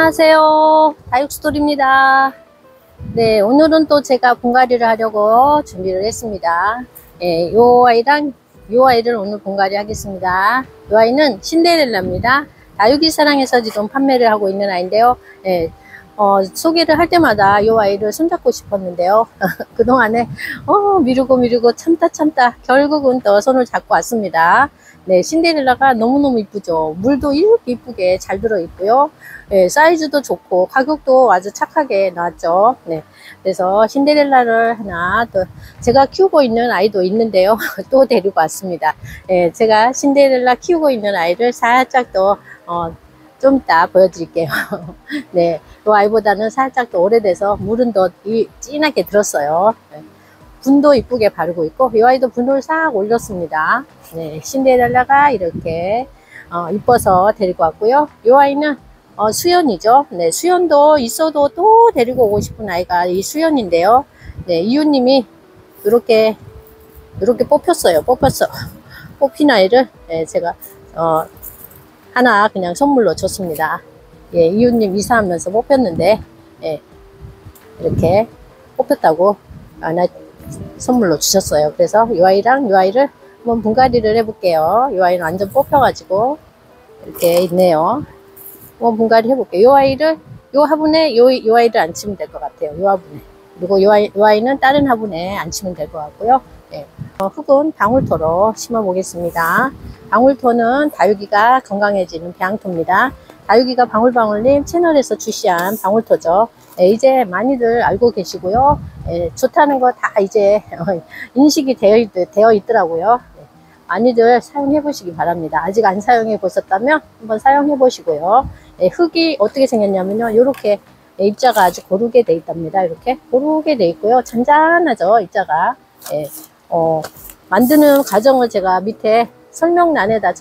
안녕하세요. 다육스토리입니다. 네, 오늘은 또 제가 분갈이를 하려고 준비를 했습니다. 네, 요 아이를 오늘 분갈이 하겠습니다. 요 아이는 신데렐라입니다. 다육이 사랑에서 지금 판매를 하고 있는 아이인데요. 네, 소개를 할 때마다 요 아이를 손잡고 싶었는데요. 그동안에 미루고 참다 결국은 또 손을 잡고 왔습니다. 네, 신데렐라가 너무너무 이쁘죠. 물도 이렇게 이쁘게 잘 들어 있고요. 네, 사이즈도 좋고 가격도 아주 착하게 나왔죠. 네, 그래서 신데렐라를 하나 또 제가 키우고 있는 아이도 있는데요. 또 데리고 왔습니다. 네, 제가 신데렐라 키우고 있는 아이를 살짝 또 좀 이따 보여드릴게요. 네, 이 아이보다는 살짝 더 오래돼서 물은 더 진하게 들었어요. 네, 분도 이쁘게 바르고 있고 이 아이도 분을 싹 올렸습니다. 네, 신데렐라가 이렇게 이뻐서 데리고 왔고요. 이 아이는 수연이죠. 네, 수연도 있어도 또 데리고 오고 싶은 아이가 이 수연인데요. 네, 이웃님이 이렇게 뽑혔어요. 뽑힌 아이를 네, 제가 하나 그냥 선물로 줬습니다. 예, 이웃님 이사하면서 뽑혔는데 예, 이렇게 뽑혔다고 하나 선물로 주셨어요. 그래서 이 아이랑 이 아이를 한번 분갈이를 해볼게요. 이 아이는 완전 뽑혀가지고 이렇게 있네요. 한번 분갈이 해볼게요. 이 아이를 요 화분에 이 아이를 앉히면 될 것 같아요. 요 화분에. 그리고 이 아이는 다른 화분에 앉히면 될 것 같고요. 네. 흙은 방울토로 심어 보겠습니다. 방울토는 다육이가 건강해지는 배양토입니다. 다육이가 방울방울님 채널에서 출시한 방울토죠. 네, 이제 많이들 알고 계시고요. 네, 좋다는 거 다 이제 인식이 되어 있더라고요. 네, 많이들 사용해 보시기 바랍니다. 아직 안 사용해 보셨다면 한번 사용해 보시고요. 네, 흙이 어떻게 생겼냐면요. 이렇게 입자가 아주 고르게 돼 있답니다. 이렇게 고르게 돼 있고요. 잔잔하죠, 입자가. 네, 만드는 과정을 제가 밑에 설명란에다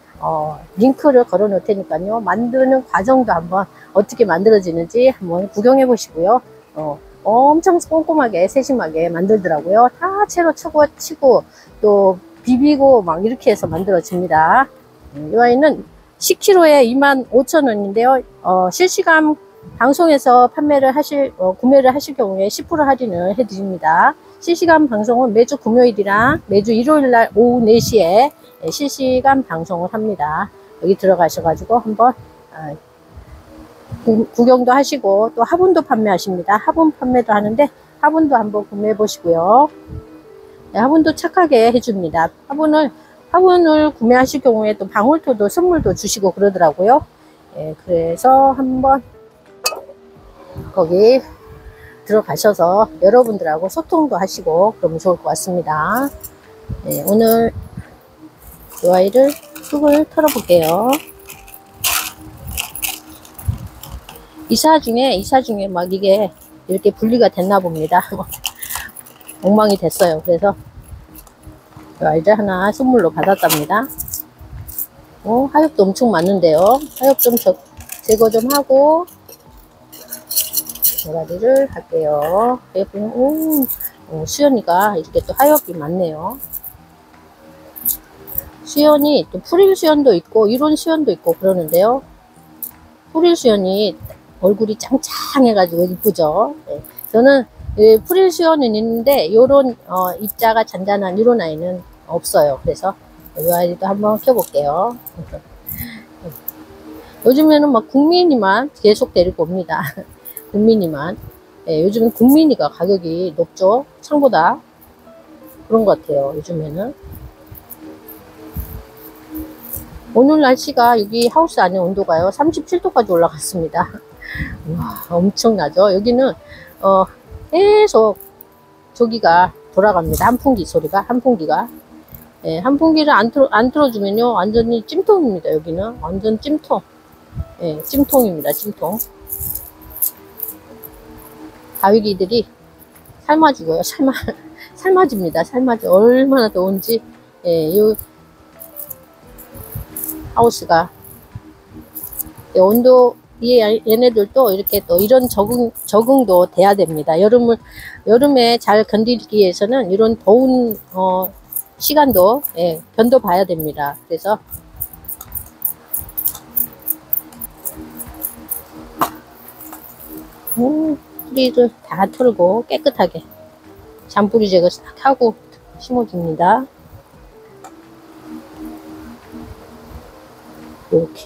링크를 걸어 놓을 테니까요. 만드는 과정도 한번 어떻게 만들어지는지 한번 구경해 보시고요. 엄청 꼼꼼하게 세심하게 만들더라고요. 다 채로 치고 또 비비고 막 이렇게 해서 만들어집니다. 이 아이는 10kg에 25,000원인데요. 실시간 방송에서 구매를 하실 경우에 10% 할인을 해드립니다. 실시간 방송은 매주 금요일이랑 매주 일요일날 오후 4시에 실시간 방송을 합니다. 여기 들어가셔가지고 한번 구경도 하시고 또 화분도 판매하십니다. 화분 판매도 하는데 화분도 한번 구매해 보시고요. 네, 화분도 착하게 해줍니다. 화분을 구매하실 경우에 또 방울토도 선물도 주시고 그러더라고요. 네, 그래서 한번 거기 들어가셔서 여러분들하고 소통도 하시고 그러면 좋을 것 같습니다. 네, 오늘 이 아이를 흙을 털어 볼게요. 이사 중에 막 이게 이렇게 분리가 됐나 봅니다. 엉망이 됐어요. 그래서 이 아이를 하나 선물로 받았답니다. 하엽도 엄청 많은데요. 하엽 좀 제거 좀 하고 분갈이를 할게요. 수연이가 이렇게 또 하엽이 많네요. 수연이 또 프릴 수연도 있고 이런 수연도 있고 그러는데요. 프릴 수연이 얼굴이 짱짱해가지고 이쁘죠. 네. 저는 프릴 수연은 있는데 이런 입자가 잔잔한 이런 아이는 없어요. 그래서 이 아이도 한번 켜볼게요. 요즘에는 막 국민이만 계속 데리고 옵니다. 국민이만. 네, 요즘은 국민이가 가격이 높죠. 창보다. 그런 것 같아요. 요즘에는. 오늘 날씨가 여기 하우스 안에 온도가요 37도까지 올라갔습니다. 와, 엄청나죠. 여기는 계속 조기가 돌아갑니다. 한풍기 소리가 한풍기가. 예, 한풍기를 안 틀어주면요 완전히 찜통입니다. 여기는 완전 찜통. 예, 찜통입니다. 찜통. 다육이들이 삶아주고요. 삶아집니다. 얼마나 더운지. 예, 요 하우스가 온도 얘네들도 이렇게 또 이런 적응도 돼야 됩니다. 여름에 잘 견디기 위해서는 이런 더운 시간도 견뎌 봐야 됩니다. 그래서 뿌리를 다 털고 깨끗하게 잔뿌리 제거 싹 하고 심어줍니다. 이렇게.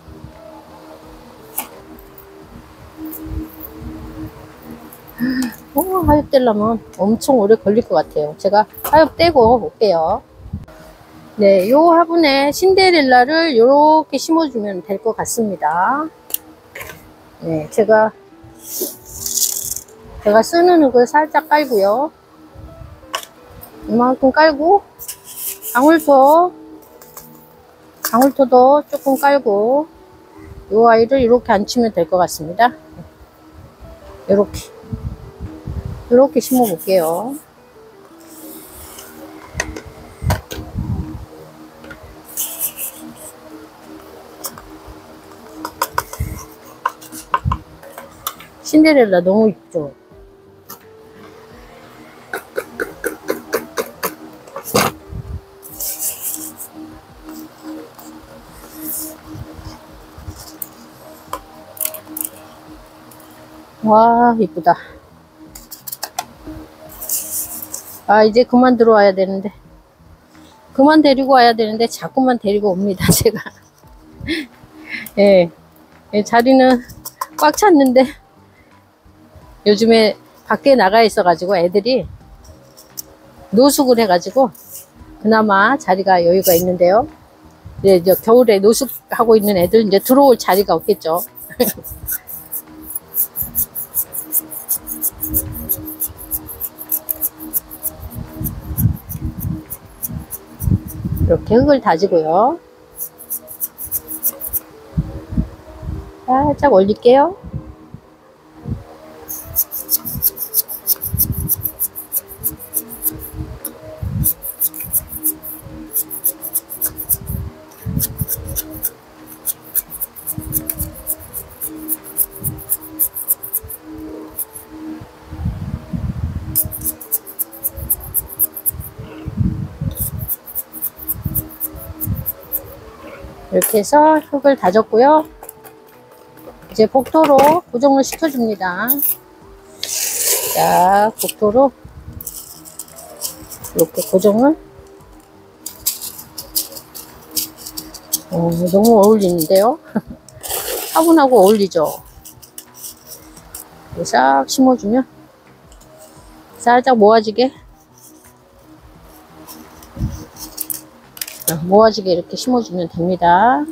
하엽 떼려면 엄청 오래 걸릴 것 같아요. 제가 하엽 떼고 올게요. 네, 요 화분에 신데렐라를 이렇게 심어주면 될 것 같습니다. 네, 제가 쓰는 흙을 살짝 깔고요. 이만큼 깔고, 방울토도 조금 깔고, 요 아이를 이렇게 앉히면 될 것 같습니다. 이렇게 심어 볼게요. 신데렐라 너무 이쁘죠? 와, 이쁘다. 아, 이제 그만 들어와야 되는데. 그만 데리고 와야 되는데 자꾸만 데리고 옵니다, 제가. 예. 자리는 꽉 찼는데 요즘에 밖에 나가 있어가지고 애들이 노숙을 해가지고 그나마 자리가 여유가 있는데요. 이제 겨울에 노숙하고 있는 애들 이제 들어올 자리가 없겠죠. 이렇게 흙을 다지고요. 살짝 올릴게요. 이렇게 해서 흙을 다졌고요. 이제 복도로 고정을 시켜줍니다. 자, 복도로 이렇게 고정을. 너무 어울리는데요. 화분하고 어울리죠. 싹 심어주면 살짝 모아지게 이렇게 심어주면 됩니다.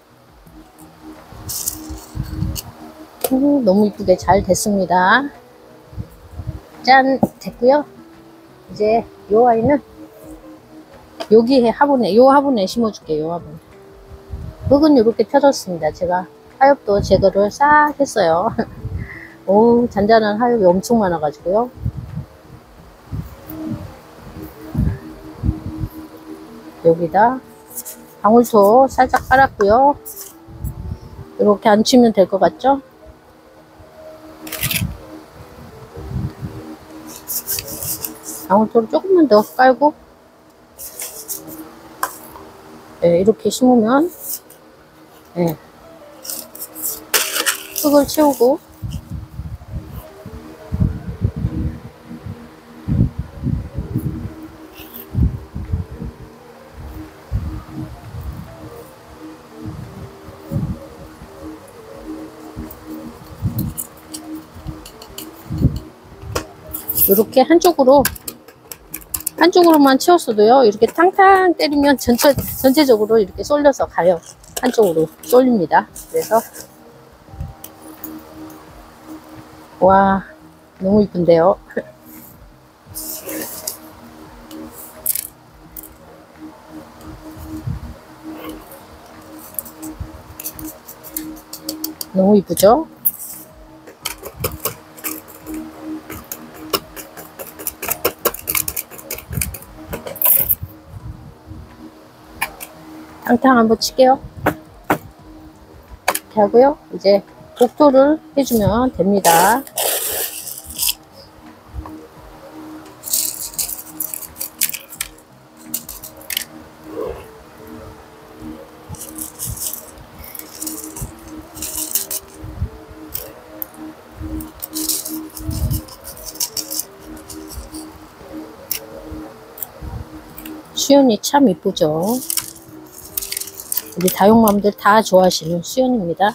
너무 이쁘게 잘 됐습니다. 짠! 됐고요. 이제 요 아이는 여기 화분에 심어줄게요. 요 화분에. 흙은 이렇게 펴졌습니다. 제가 하엽도 제거를 싹 했어요. 오, 잔잔한 하엽이 엄청 많아가지고요. 여기다 방울토 살짝 깔았고요. 이렇게 앉히면 될 것 같죠? 방울토를 조금만 더 깔고, 네, 이렇게 심으면, 네, 흙을 채우고, 이렇게 한쪽으로만 채웠어도요, 이렇게 탕탕 때리면 전체적으로 이렇게 쏠려서 가요. 한쪽으로 쏠립니다. 그래서, 와, 너무 이쁜데요. 너무 이쁘죠? 탕탕 한번 칠게요. 이렇게 하고요. 이제 복도를 해주면 됩니다. 수연이 참 이쁘죠. 우리 다육맘들 다 좋아하시는 수연입니다.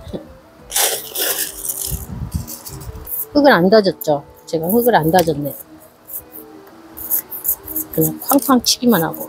흙을 안 다졌죠. 제가 흙을 안 다졌네. 그냥 쾅쾅 치기만 하고.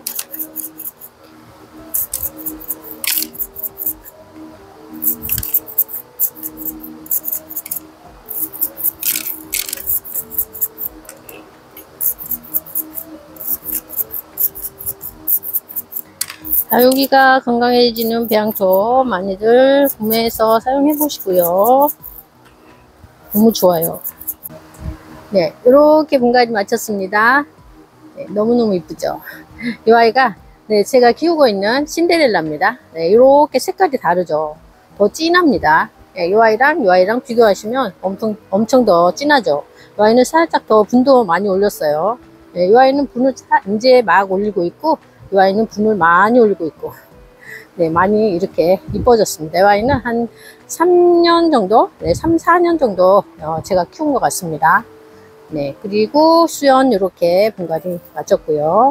다육이가 건강해지는 배양토 많이들 구매해서 사용해 보시고요. 너무 좋아요. 네, 이렇게 분갈이 마쳤습니다. 네, 너무너무 이쁘죠. 이 아이가 네, 제가 키우고 있는 신데렐라입니다. 네, 이렇게 색깔이 다르죠. 더 진합니다. 네, 이 아이랑 비교하시면 엄청 더 진하죠. 이 아이는 살짝 더 분도 많이 올렸어요. 네, 이 아이는 분을 이제 막 올리고 있고, 이 아이는 분을 많이 올리고 있고, 네, 많이 이렇게 이뻐졌습니다. 이 아이는 한 3년 정도, 네, 3, 4년 정도 제가 키운 것 같습니다. 네, 그리고 수연 이렇게 분갈이 마쳤고요.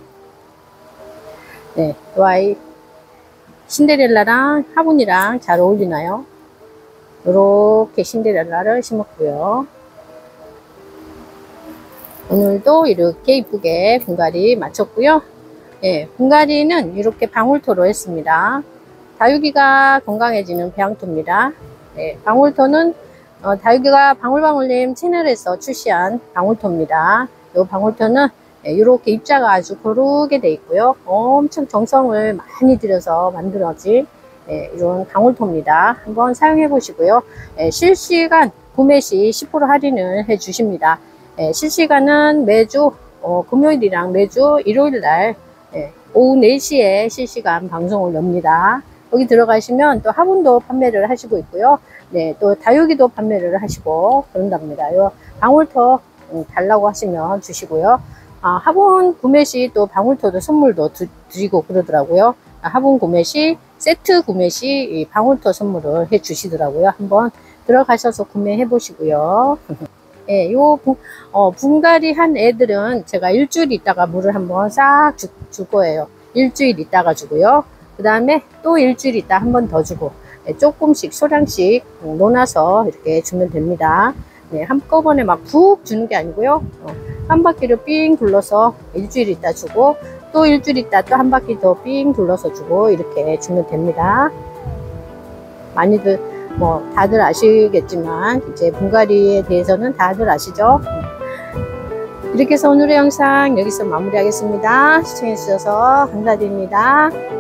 네, 이 아이 신데렐라랑 화분이랑 잘 어울리나요? 이렇게 신데렐라를 심었고요. 오늘도 이렇게 이쁘게 분갈이 마쳤고요. 예, 분갈이는 이렇게 방울토로 했습니다. 다육이가 건강해지는 배양토입니다. 네, 방울토는 다육이가 방울방울님 채널에서 출시한 방울토입니다. 이 방울토는 이렇게 입자가 아주 고르게 되어 있고요. 엄청 정성을 많이 들여서 만들어진 이런 방울토입니다. 한번 사용해 보시고요. 실시간 구매 시 10% 할인을 해 주십니다. 실시간은 매주 금요일이랑 매주 일요일날 오후 4시에 실시간 방송을 엽니다. 여기 들어가시면 또 화분도 판매를 하시고 있고요. 네, 또 다육이도 판매를 하시고 그런답니다. 요 방울토 달라고 하시면 주시고요. 화분 구매 시 또 방울토도 선물도 드리고 그러더라고요. 화분 구매 시, 세트 구매 시 이 방울토 선물을 해 주시더라고요. 한번 들어가셔서 구매해 보시고요. 예, 요 분갈이 한 애들은 제가 일주일 있다가 물을 한번 싹 줄 거예요. 일주일 있다가 주고요. 그 다음에 또 일주일 있다 한 번 더 주고, 조금씩 소량씩 놓아서 이렇게 주면 됩니다. 네, 한꺼번에 막 푹 주는 게 아니고요. 한 바퀴를 삥 둘러서 일주일 있다 주고, 또 일주일 있다 또 한 바퀴 더 삥 둘러서 주고, 이렇게 주면 됩니다. 많이들 다들 아시겠지만 이제 분갈이에 대해서는 다들 아시죠? 이렇게 해서 오늘의 영상 여기서 마무리하겠습니다. 시청해 주셔서 감사드립니다.